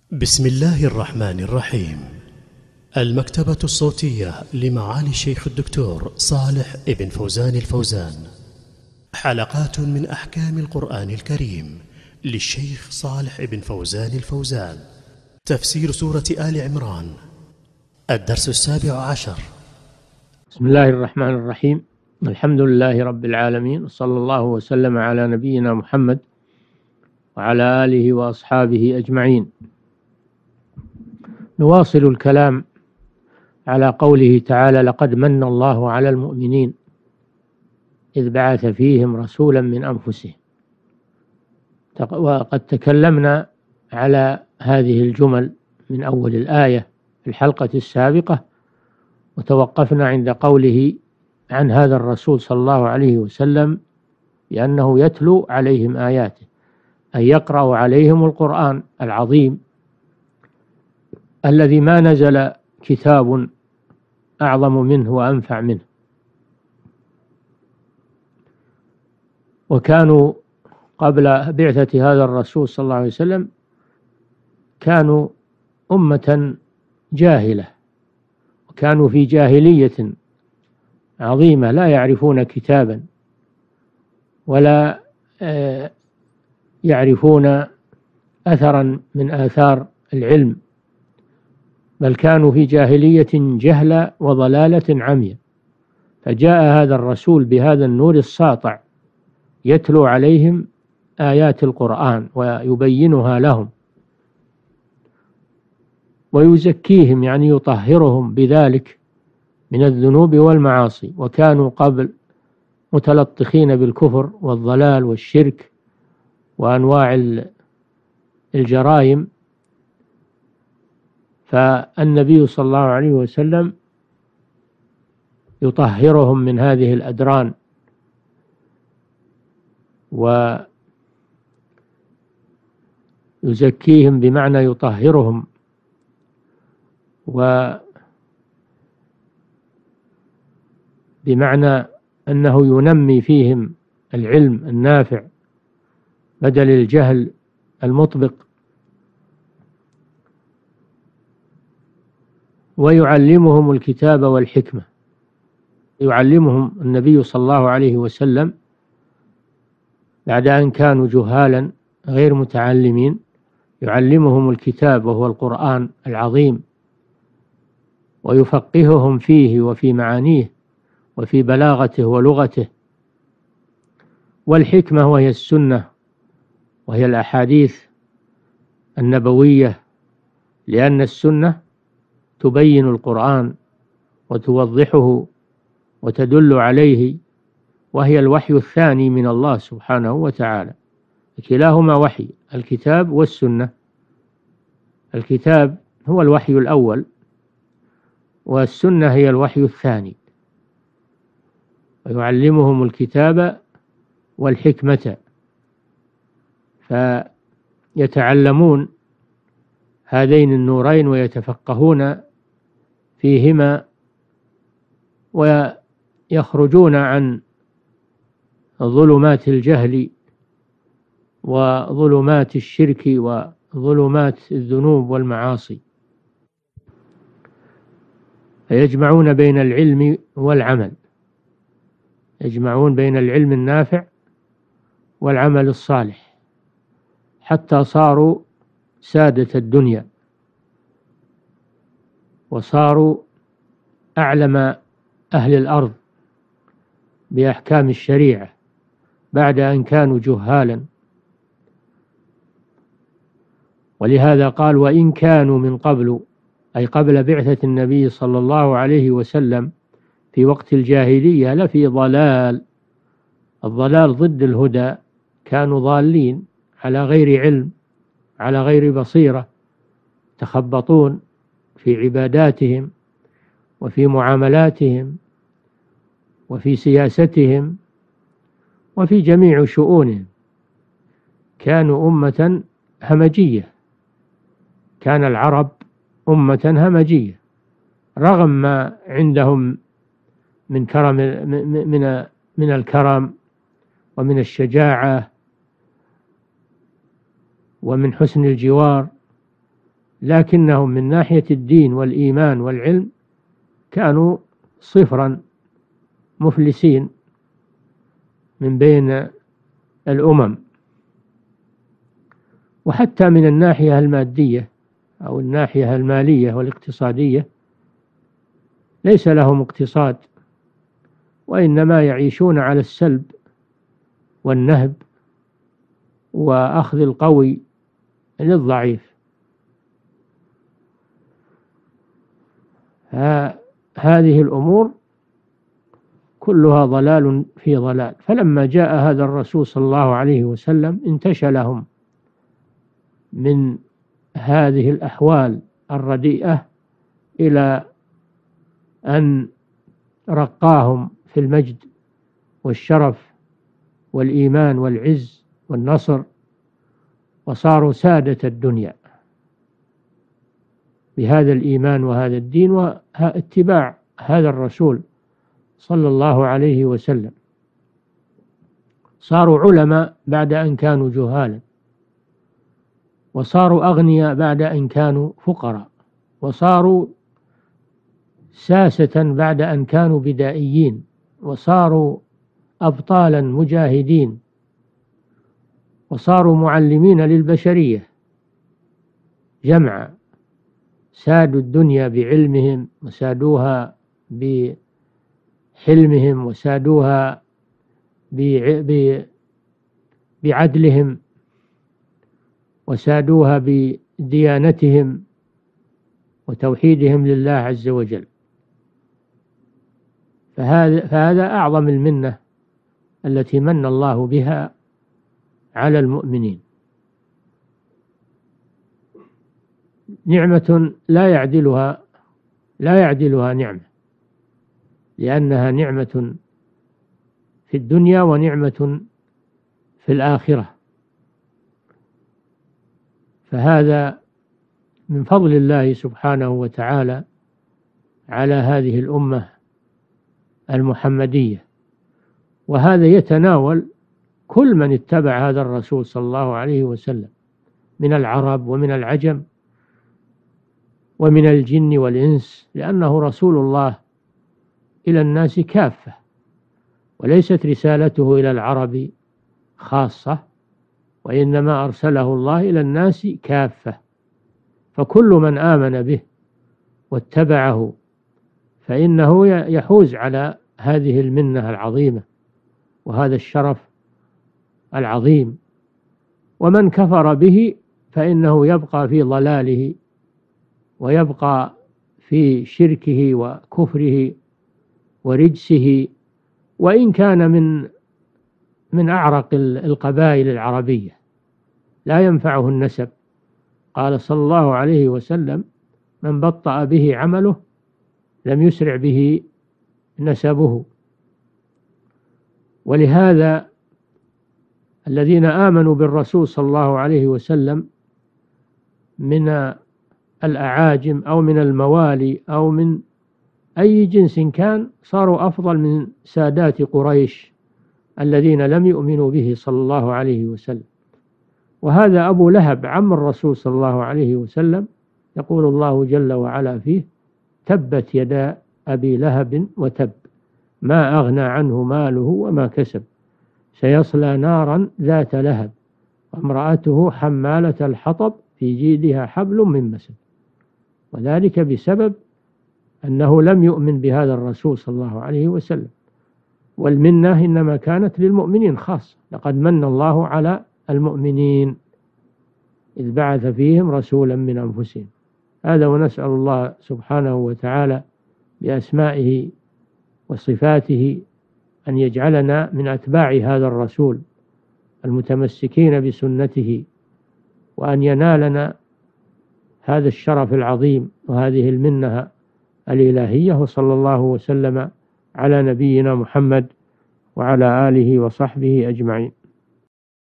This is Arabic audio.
بسم الله الرحمن الرحيم. المكتبة الصوتية لمعالي الشيخ الدكتور صالح ابن فوزان الفوزان. حلقات من أحكام القرآن الكريم للشيخ صالح ابن فوزان الفوزان. تفسير سورة آل عمران. الدرس 17. بسم الله الرحمن الرحيم. الحمد لله رب العالمين، صلى الله وسلم على نبينا محمد وعلى آله وأصحابه أجمعين. نواصل الكلام على قوله تعالى: لقد من الله على المؤمنين إذ بعث فيهم رسولا من أنفسهم. وقد تكلمنا على هذه الجمل من أول الآية في الحلقة السابقة، وتوقفنا عند قوله عن هذا الرسول صلى الله عليه وسلم بأنه يتلو عليهم آياته، أي يقرأ عليهم القرآن العظيم الذي ما نزل كتاب أعظم منه وأنفع منه. وكانوا قبل بعثة هذا الرسول صلى الله عليه وسلم كانوا أمة جاهلة، وكانوا في جاهلية عظيمة، لا يعرفون كتابا ولا يعرفون أثرا من آثار العلم، بل كانوا في جاهلية جهلة وضلالة عمية. فجاء هذا الرسول بهذا النور الساطع يتلو عليهم آيات القرآن ويبينها لهم ويزكيهم، يعني يطهرهم بذلك من الذنوب والمعاصي. وكانوا قبل متلطخين بالكفر والضلال والشرك وأنواع الجرائم، فالنبي صلى الله عليه وسلم يطهرهم من هذه الأدران ويزكيهم، بمعنى يطهرهم وبمعنى أنه ينمي فيهم العلم النافع بدل الجهل المطبق، ويعلمهم الكتاب والحكمة. يعلمهم النبي صلى الله عليه وسلم بعد أن كانوا جهالا غير متعلمين، يعلمهم الكتاب وهو القرآن العظيم، ويفقههم فيه وفي معانيه وفي بلاغته ولغته. والحكمة وهي السنة وهي الأحاديث النبوية، لأن السنة تبين القرآن وتوضحه وتدل عليه، وهي الوحي الثاني من الله سبحانه وتعالى. كلاهما وحي، الكتاب والسنة. الكتاب هو الوحي الأول، والسنة هي الوحي الثاني. ويعلمهم الكتاب والحكمة، فيتعلمون هذين النورين ويتفقهون فيهما، ويخرجون عن ظلمات الجهل وظلمات الشرك وظلمات الذنوب والمعاصي، فيجمعون بين العلم والعمل، يجمعون بين العلم النافع والعمل الصالح، حتى صاروا سادة الدنيا، وصاروا أعلم أهل الأرض بأحكام الشريعة بعد أن كانوا جهالا. ولهذا قال: وإن كانوا من قبل، أي قبل بعثة النبي صلى الله عليه وسلم في وقت الجاهلية لفي ضلال. الضلال ضد الهدى، كانوا ضالين على غير علم، على غير بصيرة، تخبطون في عباداتهم وفي معاملاتهم وفي سياستهم وفي جميع شؤونهم. كانوا أمة همجية، كان العرب أمة همجية، رغم ما عندهم من كرم، من الكرم ومن الشجاعة ومن حسن الجوار لكنهم من ناحية الدين والإيمان والعلم كانوا صفرا، مفلسين من بين الأمم. وحتى من الناحية المادية أو الناحية المالية والاقتصادية ليس لهم اقتصاد، وإنما يعيشون على السلب والنهب وأخذ القوي للضعيف. هذه الأمور كلها ضلال في ضلال. فلما جاء هذا الرسول صلى الله عليه وسلم انتشلهم من هذه الأحوال الرديئة إلى أن رقاهم في المجد والشرف والإيمان والعز والنصر، وصاروا سادة الدنيا بهذا الإيمان وهذا الدين واتباع هذا الرسول صلى الله عليه وسلم. صاروا علماء بعد أن كانوا جهالا، وصاروا أغنياء بعد أن كانوا فقراء، وصاروا ساسة بعد أن كانوا بدائيين، وصاروا أبطالا مجاهدين، وصاروا معلمين للبشرية جمعا. سادوا الدنيا بعلمهم، وسادوها بحلمهم، وسادوها بعدلهم، وسادوها بديانتهم وتوحيدهم لله عز وجل. فهذا أعظم المنة التي من الله بها على المؤمنين. نعمة لا يعدلها نعمة، لأنها نعمة في الدنيا ونعمة في الآخرة. فهذا من فضل الله سبحانه وتعالى على هذه الأمة المحمدية، وهذا يتناول كل من اتبع هذا الرسول صلى الله عليه وسلم من العرب ومن العجم ومن الجن والإنس، لأنه رسول الله إلى الناس كافة، وليست رسالته إلى العرب خاصة، وإنما أرسله الله إلى الناس كافة. فكل من آمن به واتبعه فإنه يحوز على هذه المنة العظيمة وهذا الشرف العظيم، ومن كفر به فإنه يبقى في ضلاله ويبقى في شركه وكفره ورجسه، وإن كان من أعرق القبائل العربية لا ينفعه النسب. قال صلى الله عليه وسلم: من بطأ به عمله لم يسرع به نسبه. ولهذا الذين آمنوا بالرسول صلى الله عليه وسلم من الأعاجم أو من الموالي أو من أي جنس كان صاروا أفضل من سادات قريش الذين لم يؤمنوا به صلى الله عليه وسلم. وهذا أبو لهب عم الرسول صلى الله عليه وسلم، يقول الله جل وعلا فيه: تبت يدا أبي لهب وتب ما أغنى عنه ماله وما كسب سيصلى نارا ذات لهب وامرأته حمالة الحطب في جيدها حبل من مسد. وذلك بسبب أنه لم يؤمن بهذا الرسول صلى الله عليه وسلم. والمنة إنما كانت للمؤمنين خاصة: لقد من الله على المؤمنين إذ بعث فيهم رسولا من أنفسهم. هذا، ونسأل الله سبحانه وتعالى بأسمائه وصفاته أن يجعلنا من أتباع هذا الرسول المتمسكين بسنته، وأن ينالنا هذا الشرف العظيم وهذه المنة الإلهية. وصلى الله وسلم على نبينا محمد وعلى آله وصحبه أجمعين.